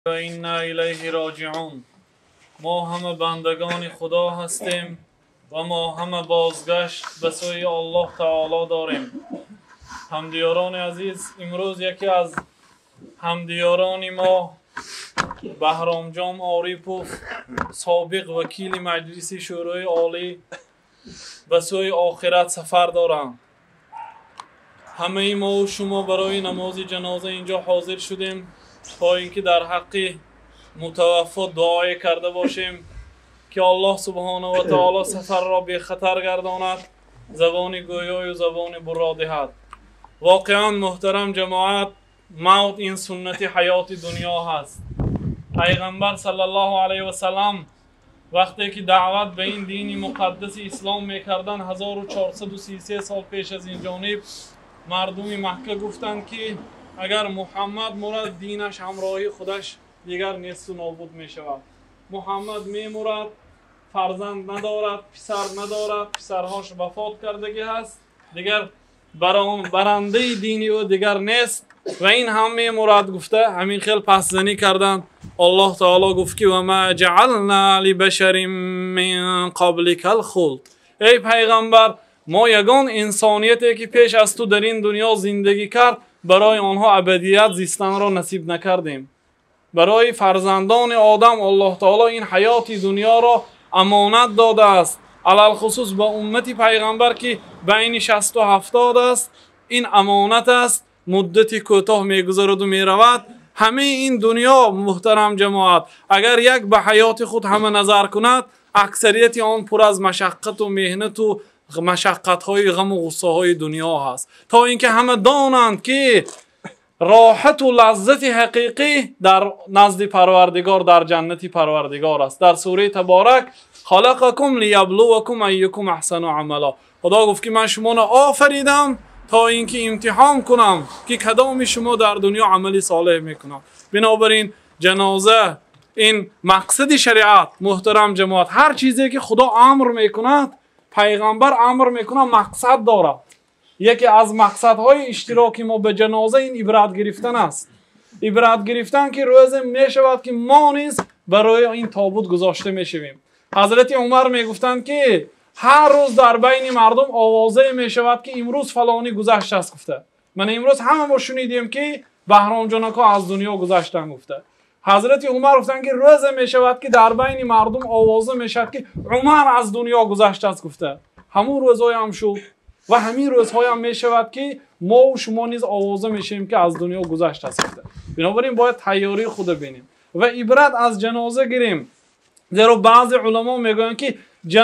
و اینا الیه راجعون. ما همه بندگان خدا هستیم و ما همه بازگشت به سوی الله تعالی داریم. همدیاران عزیز، امروز یکی از همدیاران ما بهرام جان عاریپوف، سابق وکیل مجلس شورای عالی، به سوی آخرت سفر دارند. همه ما و شما برای نماز جنازه اینجا حاضر شدیم تا اینکه در حق متوفا دعای کرده باشیم که الله سبحانه و تعالی سفر را به خطر گرداند، زبان گویای و زبان برا دهد. واقعا محترم جماعت، موت این سنت حیات دنیا هست. پیغمبر صلی الله علیه و سلم وقتی که دعوت به این دین مقدس اسلام میکردن 1433 سال پیش از این جانب، مردم مکه گفتند که اگر محمد مرد دینش همراهی خودش دیگر نیست و نابود می شود. محمد می مرد، فرزند ندارد، پسر ندارد، پسرهاش وفات کردگی هست، دیگر برنده دینی و دیگر نیست و این هم می مرد گفته. همین خیلی پس زنی کردن. الله تعالی گفت که و ما جعلنا لبشر من قبلک الخلد. ای پیغمبر، ما یگان انسانیتی که پیش از تو در این دنیا زندگی کرد برای آنها ابدیت زیستن را نصیب نکردیم. برای فرزندان آدم الله تعالی این حیات دنیا را امانت داده است، علل خصوص به امت پیغمبر که بین 60 و 70 است. این امانت است، مدتی کوتاه میگذرد و میرود. همه این دنیا محترم جماعت اگر یک به حیات خود همه نظر کند، اکثریت آن پر از مشقت و مهنت و مشقت های غم و غصه های دنیا هست، تا اینکه همه دانند که راحت و لذت حقیقی در نزد پروردگار در جنت پروردگار است. در سوره تبارک خلقکم لیبلوکم ایکم احسن عملا، خدا گفت که من شما را آفریدم تا اینکه امتحان کنم که کدام شما در دنیا عملی صالح میکنم. بنابراین جنازه این مقصد شریعت محترم جماعت. هر چیزی که خدا امر میکند، پیغمبر امر میکنه، مقصد دارد. یکی از مقصدهای اشتراکی ما به جنازه این عبرت گرفتن است. عبرت گرفتن که روز میشود که ما نیز برای این تابوت گذاشته میشویم. حضرت عمر میگفتند که هر روز در بین مردم آوازه میشود که امروز فلانی گذشته است گفته. من امروز همه ما شنیدیم که بهرام جانکا از دنیا گذشتن گفته. حضرت عمر گفتند که روز میشود که در بین مردم آوازه میشود که عمر از دنیا گذشته است گفته. همون روزهای هم شد و همین روزهای هم میشود که ما و شما نیز آوازه میشیم که از دنیا گذشته است گفته. بنابراین باید تیاری خود بینیم و عبرت از جنازه گیریم. زیرا بعضی علما میگن که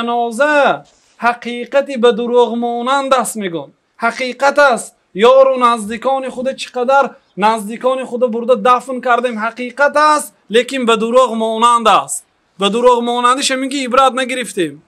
جنازه حقیقتی به دروغ مانند است. میگن حقیقت است، یار و نزدیکان خود چقدر نزدیکان خود برده دفن کردیم، حقیقت است، لیکن به دروغ مانند است. به دروغ مانندش همین که عبرت نگرفتیم،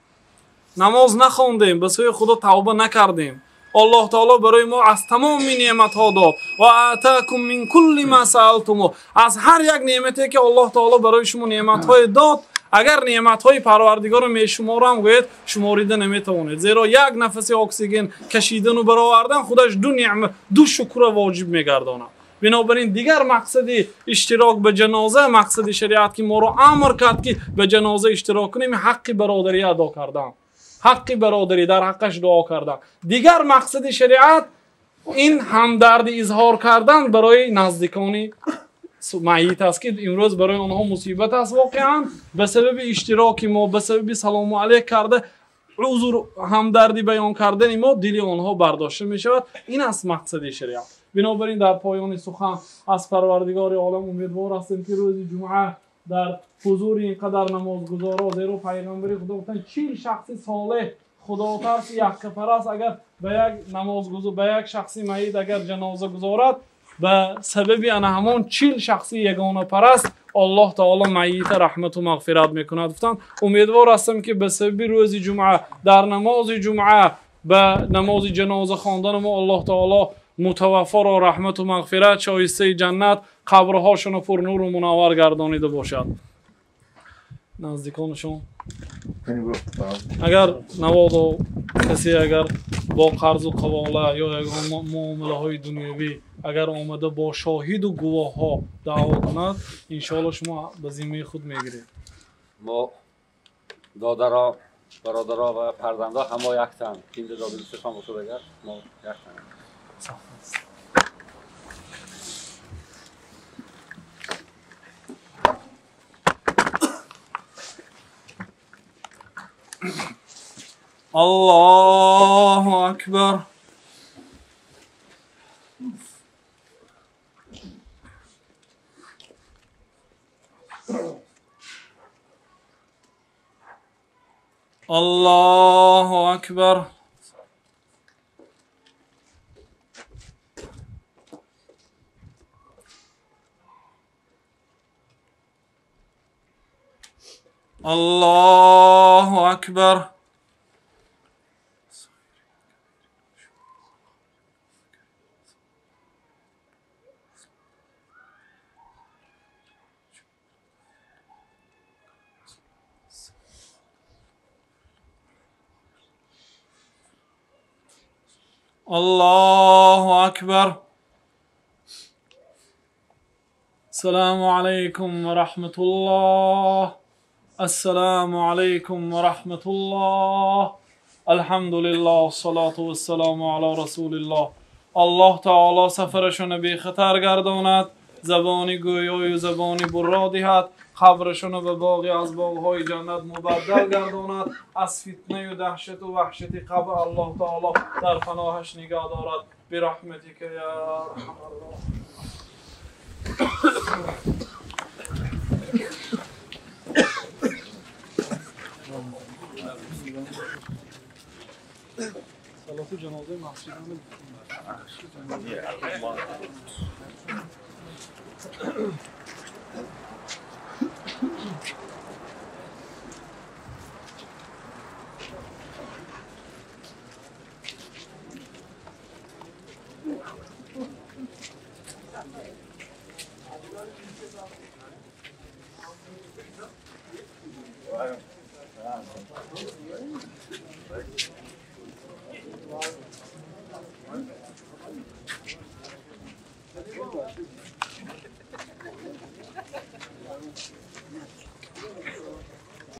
نماز نخوندیم، به سوی خدا توبه نکردیم. الله تعالی برای ما از تمام نعمت ها داد و آتاکم من کل ما سألتموه. از هر یک نعمتی که الله تعالی برای شما نعمت های داد، اگر نعمت های پروردگار رو میشمارم گوید شماریده نمیتوانید. زیرا یک نفس اکسیژن کشیدن و برآوردن خودش دو شکر واجب میگرداند. بنابراین دیگر مقصد اشتراک به جنازه، مقصد شریعت که ما رو امر کرد که به جنازه اشتراک کنیم، حق برادری ادا کردن، حق برادری در حقش دعا کردن. دیگر مقصد شریعت این همدردی اظهار کردن برای نزدیکانی میت است که امروز برای آنها مصیبت است. واقعا به سبب اشتراک ما، به سبب سلام علیک کرده، عذر همدردی بیان کردن ما، دل آنها برداشته می شود. این است مقصد شریعت. بنابراین در پایان سخن از پروردگار عالم امیدوار هستیم که روز جمعه در حضور اینقدر نمازگزارا، زیرا پیغمبر خدا گفتن 40 شخص صالح خدا ترس یک کفر است اگر به یک نمازگزار، به یک شخصی میت اگر جنازه گذارد، به سبب ان همون 40 شخصی یگانه پرست الله تعالی میت رحمت و مغفرت میکند. گفتن امیدوار هستم که به سبب روز جمعه در نماز جمعه به نماز جنازه خواندن ما الله تعالی متوفا را رحمت و مغفرت، شایسته جنت، قبرهاشون پر نور و منور گردانیده باشد. نزدیکانشون اگر نوادا کسی اگر با قرض و قواله یا معامله های دنیوی اگر آمده با شاهد و گواه ها دعوا کند انشاءالله شما به ذمه خود میگیرید. ما دادرها برادرها و فرزندها همه یک تن این دو دوستان بسو بگر ما یک تن الله اکبر. الله اکبر. الله اکبر. الله اکبر. السلام علیکم و رحمت الله. السلام علیکم و رحمت الله. الحمد لله الصلاة والسلام علی رسول الله. الله تعالی سفرشون بی خطر گرداند، زبانی گویای و زبانی برا دهد، قبرشون به باغی از باغهای جنت مبدل گرداند، از فتنه و دهشت و وحشت قبر الله تعالی در پناهش نگاه دارد برحمتک یا ارحم الراحمین. صلاة جنازه مسجدان